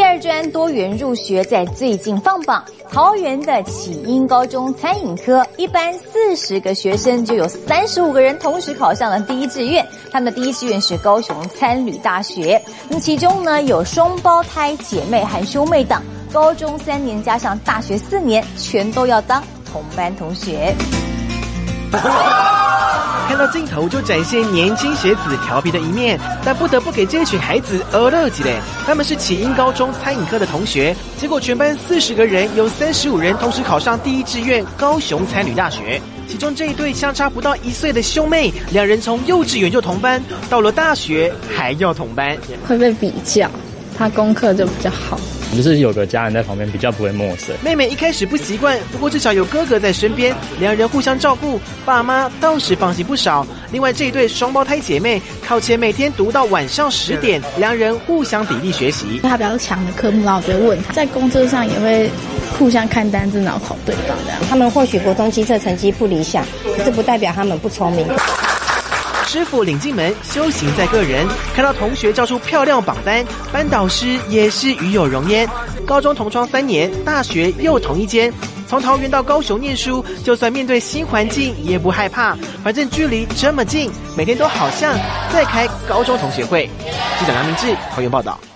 二专多元入学在最近放榜，桃园的启英高中餐饮科，一班40个学生就有35个人同时考上了第一志愿，他们的第一志愿是高雄餐旅大学。那么其中呢有双胞胎姐妹和兄妹档，高中3年加上大学4年，全都要当同班同学。 看到镜头就展现年轻学子调皮的一面，但不得不给这群孩子鹅乐起来。他们是启英高中餐饮科的同学，结果全班40个人有35人同时考上第一志愿高雄餐旅大学。其中这一对相差不到1岁的兄妹，两人从幼稚园就同班，到了大学还要同班， 会被比较，他功课就比较好。 就是有个家人在旁边，比较不会陌生。 妹妹一开始不习惯，不过至少有哥哥在身边，两人互相照顾，爸妈倒是放心不少。另外这一对双胞胎姐妹，考前每天读到晚上10点，两人互相砥砺学习。 他比较强的科目，然后我就问他，在工作上也会互相看单字，然后考对方这样。 他们或许国中基测成绩不理想，可是不代表他们不聪明。 师傅领进门，修行在个人。看到同学交出漂亮榜单，班导师也是与有荣焉。高中同窗3年，大学又同一间。从桃园到高雄念书，就算面对新环境也不害怕，反正距离这么近，每天都好像在开高中同学会。记者梁明志，桃园报道。